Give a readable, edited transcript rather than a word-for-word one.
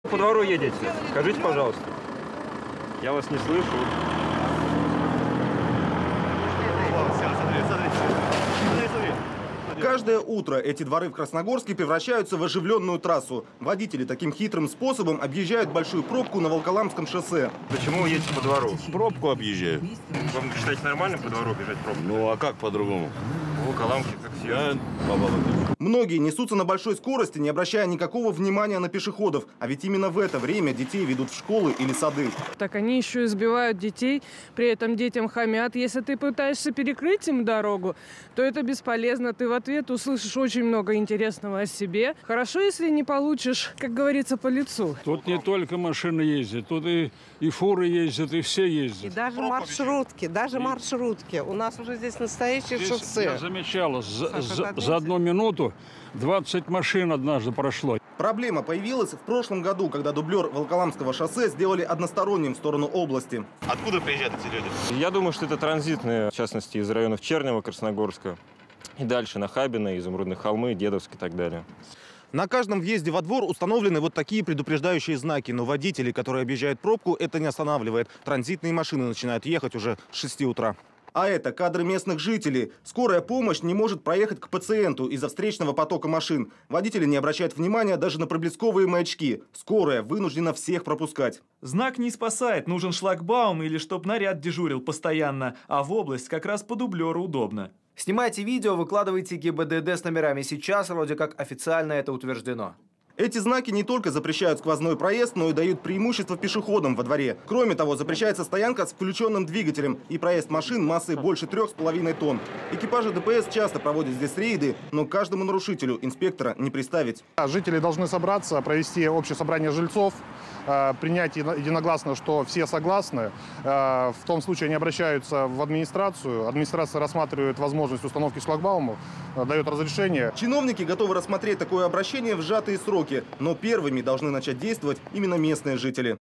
По двору едете? Скажите, пожалуйста. Я вас не слышу. Каждое утро эти дворы в Красногорске превращаются в оживленную трассу. Водители таким хитрым способом объезжают большую пробку на Волоколамском шоссе. Почему вы едете по двору? Пробку объезжаю. Вам считаете нормально по двору бежать пробку? Ну а как по-другому? Волоколамки, как все. Многие несутся на большой скорости, не обращая никакого внимания на пешеходов. А ведь именно в это время детей ведут в школы или сады. Так они еще избивают детей, при этом детям хамят. Если ты пытаешься перекрыть им дорогу, то это бесполезно. Ты в ответ услышишь очень много интересного о себе. Хорошо, если не получишь, как говорится, по лицу. Тут не только машины ездят, тут и фуры ездят, и все ездят. И даже маршрутки. У нас уже здесь настоящее Здесь шоссе. я замечала, за 1 минуту 20 машин однажды прошло. Проблема появилась в прошлом году, когда дублер Волоколамского шоссе сделали односторонним в сторону области. Откуда приезжают эти люди? Я думаю, что это транзитные, в частности, из районов Чернева, Красногорска. И дальше на Хабино, Изумрудные холмы, Дедовск и так далее. На каждом въезде во двор установлены вот такие предупреждающие знаки. Но водители, которые объезжают пробку, это не останавливает. Транзитные машины начинают ехать уже с 6 утра. А это кадры местных жителей. Скорая помощь не может проехать к пациенту из-за встречного потока машин. Водители не обращают внимания даже на проблесковые маячки. Скорая вынуждена всех пропускать. Знак не спасает, нужен шлагбаум или чтоб наряд дежурил постоянно, а в область как раз по дублеру удобно. Снимайте видео, выкладывайте ГИБДД с номерами. Сейчас вроде как официально это утверждено. Эти знаки не только запрещают сквозной проезд, но и дают преимущество пешеходам во дворе. Кроме того, запрещается стоянка с включенным двигателем и проезд машин массой больше 3,5 тонн. Экипажи ДПС часто проводят здесь рейды, но каждому нарушителю инспектора не приставить. Жители должны собраться, провести общее собрание жильцов, принять единогласно, что все согласны. В том случае они обращаются в администрацию. Администрация рассматривает возможность установки шлагбаума, дает разрешение. Чиновники готовы рассмотреть такое обращение в сжатые сроки, но первыми должны начать действовать именно местные жители.